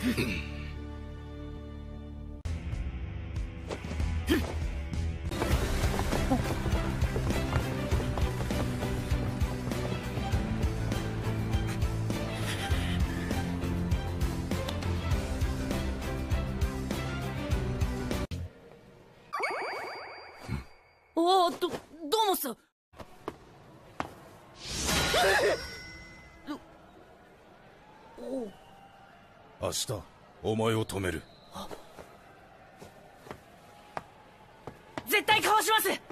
おお、どうもさ。 明日お前を止める。 絶対かわします。